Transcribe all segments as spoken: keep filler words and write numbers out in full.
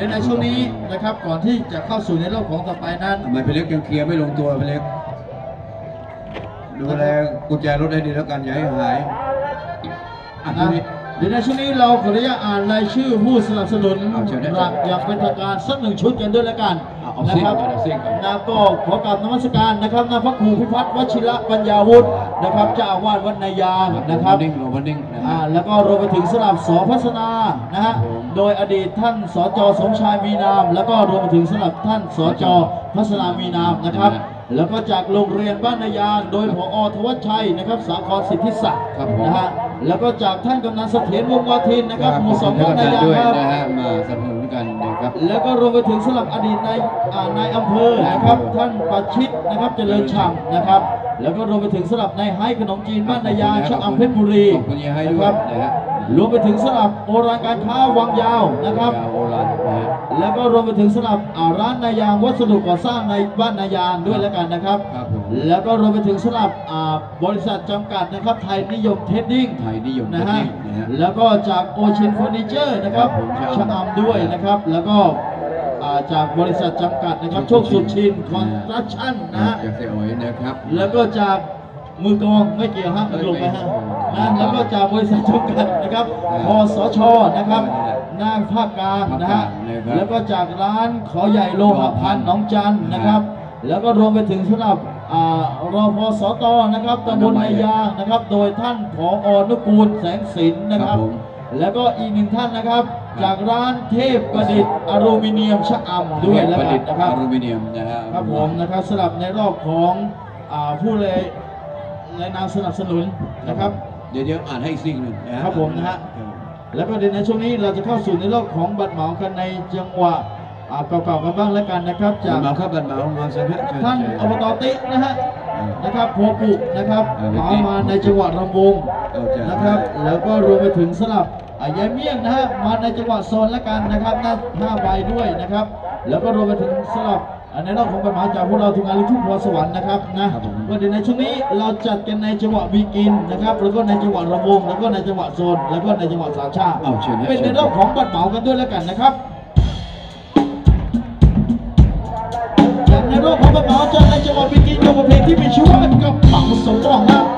ในช่วงนี้นะครับก่อนที่จะเข้าสู่ในรอบของต่อไปนั้นทำไมพี่เล็กยังเคลียร์ไม่ลงตัวพี่เล็กดูแลกุญแจรถให้ดีแล้วกันอย่าให้หายอันนี้เดี๋ยวในช่วงนี้เราขออนุญาตอ่านรายชื่อผู้สนับสนุนหลักอย่างเป็นทางการสักหนึ่งชุดกันด้วยแล้วกันนะครับนาก็ขอกราบนมัสการนะครับนาพระครูพิพัฒน์วชิระปัญญาวุฒินะครับเจ้าอาวาสวัดนายางนะครับแล้วก็รวมไปถึงสลับสพัฒนานะฮะโดยอดีตท่านสจสมชายมีนามแล้วก็รวมไปถึงสลับท่านสจพัฒนามีนามนะครับแล้วก็จากโรงเรียนบ้านนายางโดยผอ.ธวัชชัยนะครับสาครสิทธิศักดิ์นะฮะแล้วก็จากท่านกำนันเสถียรวงศ์วาทินนะครับหมู่สองบ้านนายางครับมาสนับสนุนกันนะครับแล้วก็รวมไปถึงสลับอดีตนายนายอำเภอนะครับท่านประชิตนะครับเจริญฉ่ำนะครับแล้วก็รวมไปถึงสลับนายไฮขนมจีนบ้านนายางชะอำเพชรบุรีนะครับรวมไปถึงสลับโอรานการค้าวังยาวนะครับแล้วก็รวมไปถึงสลับร้านนายางวัสดุก่อสร้างในบ้านนายางด้วยแล้วกันนะครับแล้วก็รวมไปถึงสลับบริษัทจำกัดนะครับไทยนิยมเทรดดิ้งไทยนิยมนะฮะแล้วก็จากโอเชียนเฟอร์นิเจอร์นะครับชะอำด้วยนะครับแล้วก็จากบริษัทจำกัดนะครับโชคสุชินคอนสตรัคชั่นนะฮะจากเซออยนะครับแล้วก็จากมือกองไม่เกี่ยวฮะลงไปฮะนะแล้วก็จากบริษัทจำกัดนะครับพสชนะครับนางภาคกลางนะฮะแล้วก็จากร้านขอใหญ่โลหะพันธ์หนองจันนะครับแล้วก็รวมไปถึงสำหรับรพสตนะครับตำบลนายางนะครับโดยท่านผอ.นุกูลแสงสินนะครับแล้วก็อีกหนึ่งท่านนะครับจากร้านเทพประดิษฐ์อลูมิเนียมชะอำด้วยแล้วกันนะครับอลูมิเนียมนะครับครับผมนะครับสำหรับในรอบของผู้เลยและนามสนับสนุนนะครับเดี๋ยวๆอ่านให้อีกสิ่งหนึ่งนะครับผมนะฮะแล้วก็ในช่วงนี้เราจะเข้าสู่ในรอบของบัตรเหมากันในจังหวะเก่าๆกันบ้างแล้วกันนะครับจากมาครับบัตรเหมามาสักท่านอบต.ติ๊กนะฮะนะครับโพปุนะครับเหมามาในจังหวัดลำวงนะครับแล้วก็รวมไปถึงสลับยายเมี่ยงนะฮะมาในจังหวัดโซนแล้วกันนะครับหน้าห้าใบด้วยนะครับแล้วก็รวมไปถึงสลับในรอบของปัญหาจากพวกเราทุกงานลูกทุ่งพรสวรรค์นะครับนะวันนี้ในช่วงนี้เราจัดกันในจังหวะวีกินนะครับแล้วก็ในจังหวะระวงแล้วก็ในจังหวะโซนแล้วก็ในจังหวะสามชาติเป็นในรอบของบัตรเหมากันด้วยแล้วกันนะครับในรอบของบัตรเหมาจัดในจังหวะวีกินกับบทเพลงที่มีชื่อว่ากระเป๋าสมหวังนะ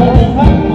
วัสดีครับ